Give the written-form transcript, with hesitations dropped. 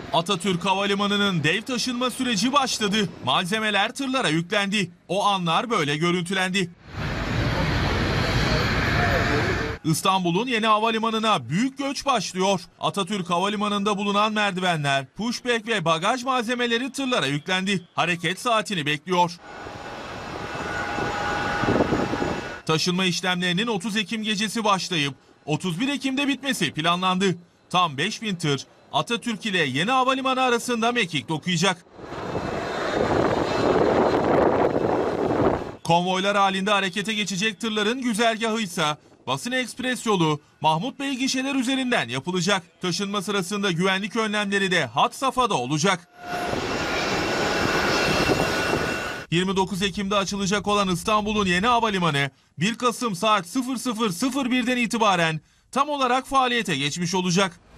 Atatürk Havalimanı'nın dev taşınma süreci başladı. Malzemeler tırlara yüklendi. O anlar böyle görüntülendi. İstanbul'un yeni havalimanına büyük göç başlıyor. Atatürk Havalimanı'nda bulunan merdivenler, pushback ve bagaj malzemeleri tırlara yüklendi. Hareket saatini bekliyor. Taşınma işlemlerinin 30 Ekim gecesi başlayıp 31 Ekim'de bitmesi planlandı. Tam 5000 tır Atatürk ile yeni havalimanı arasında mekik dokuyacak. Konvoylar halinde harekete geçecek tırların güzergahı ise Basın Ekspres yolu Mahmut Bey gişeler üzerinden yapılacak. Taşınma sırasında güvenlik önlemleri de had safhada olacak. 29 Ekim'de açılacak olan İstanbul'un yeni havalimanı 1 Kasım saat 00.01'den itibaren tam olarak faaliyete geçmiş olacak.